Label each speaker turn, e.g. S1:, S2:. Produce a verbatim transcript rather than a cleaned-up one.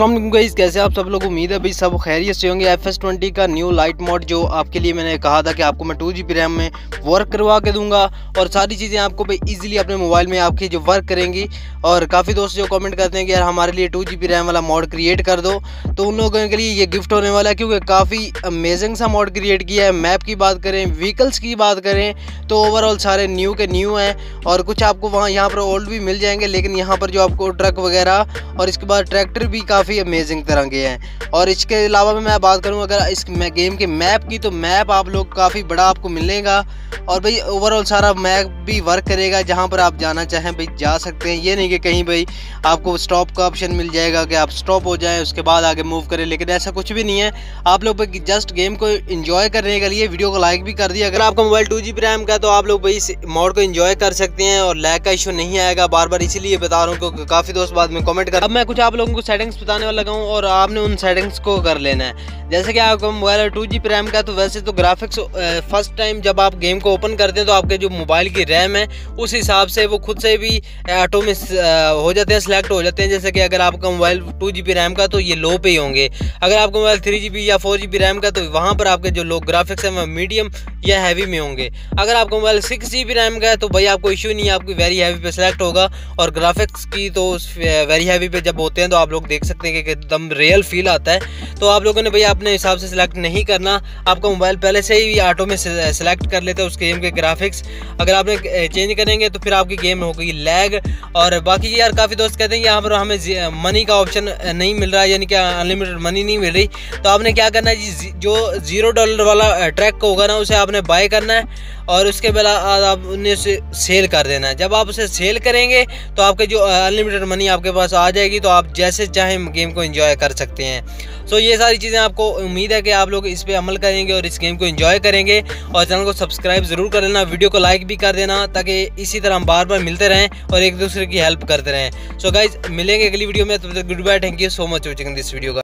S1: अस्सलाम वालेकुम गाइस, कैसे आप सब लोग। उम्मीद है भाई सब खैरियत से होंगे। एफ एस ट्वेंटी का न्यू लाइट मोड जो आपके लिए मैंने कहा था कि आपको मैं टू जी बी रैम में वर्क करवा के दूंगा और सारी चीज़ें आपको भाई इजीली अपने मोबाइल में आपकी जो वर्क करेंगी। और काफ़ी दोस्त जो कमेंट करते हैं कि यार हमारे लिए टू जी बी रैम वाला मॉड क्रिएट कर दो, तो उन लोगों के लिए ये गिफ्ट होने वाला है, क्योंकि काफ़ी अमेजिंग सा मॉड क्रिएट किया है। मैप की बात करें, व्हीकल्स की बात करें तो ओवरऑल सारे न्यू के न्यू हैं और कुछ आपको वहाँ यहाँ पर ओल्ड भी मिल जाएंगे, लेकिन यहाँ पर जो आपको ट्रक वगैरह और इसके बाद ट्रैक्टर भी काफ़ी अमेजिंग तरह के हैं। और इसके अलावा मैं बात करूँ अगर इस गेम के मैप की, तो मैप आप लोग काफ़ी बड़ा आपको मिलेगा और भाई ओवरऑल सारा मैप भी वर्क करेगा। जहाँ पर आप जाना चाहें भाई जा सकते हैं। ये नहीं कि कहीं भाई आपको स्टॉप का ऑप्शन मिल जाएगा कि आप स्टॉप हो जाएं उसके बाद आगे मूव करें, लेकिन ऐसा कुछ भी नहीं है। आप लोग भाई जस्ट गेम को एंजॉय करने के लिए वीडियो को लाइक भी कर दिया। अगर आपका mobile two G B RAM का, तो आप लोग भाई इस मॉड को एंजॉय कर सकते हैं और लैग का इशू नहीं आएगा। बार बार इसीलिए बता रहा हूँ क्योंकि काफ़ी दोस्त बाद में कमेंट कर। अब मैं कुछ आप लोगों को सेटिंग्स बताने वाला लगा हूँ और आपने उन सेटिंग्स को कर लेना है। जैसे कि आपका mobile two G B RAM का, तो वैसे तो ग्राफिक्स फर्स्ट टाइम जब आप गेम को ओपन करते हैं तो आपके जो मोबाइल की रैम है उस हिसाब से वो खुद से भी ऑटो में हो जाते हैं, सिलेक्ट हो जाते हैं। जैसे कि अगर आपका mobile two G B RAM का तो ये लो पे ही होंगे। अगर आपका मोबाइल थ्री जी बी या फोर जी बी रैम का, तो वहाँ पर आपके जो लो ग्राफिक्स हैं वो मीडियम या हैवी में होंगे। अगर आपका mobile six G B RAM का है तो भाई आपको इशू नहीं है, आपकी वेरी हैवी पे सिलेक्ट होगा। और ग्राफिक्स की तो वेरी हैवी पे जब होते हैं तो आप लोग देख सकते हैं कि एकदम रियल फील आता है। तो आप लोगों ने भाई अपने हिसाब से सिलेक्ट नहीं करना, आपका मोबाइल पहले से ही ऑटो में सिलेक्ट कर लेते हैं उस गेम के ग्राफिक्स। अगर आपने चेंज करेंगे तो फिर आपकी गेम हो गई लैग। और बाकी यार काफ़ी दोस्त कहते हैं यहाँ पर हमें मनी का ऑप्शन नहीं मिल रहा है, यानी कि अनलिमिटेड मनी नहीं मिल रही। तो आपने क्या करना है जी, जो जीरो डॉलर वाला ट्रैक होगा ना उसे आपने बाय करना है और उसके बाद आप उन्हें से सेल कर देना है। जब आप उसे सेल करेंगे तो आपके जो अनलिमिटेड मनी आपके पास आ जाएगी, तो आप जैसे चाहें गेम को एंजॉय कर सकते हैं। सो ये सारी चीज़ें आपको उम्मीद है कि आप लोग इस पे अमल करेंगे और इस गेम को एंजॉय करेंगे। और चैनल को सब्सक्राइब ज़रूर कर लेना, वीडियो को लाइक भी कर देना, ताकि इसी तरह हम बार बार मिलते रहें और एक दूसरे की हेल्प करते रहें। सो गाइज मिलेंगे अगली वीडियो में, तब तक good bye, thank you so much watching this video.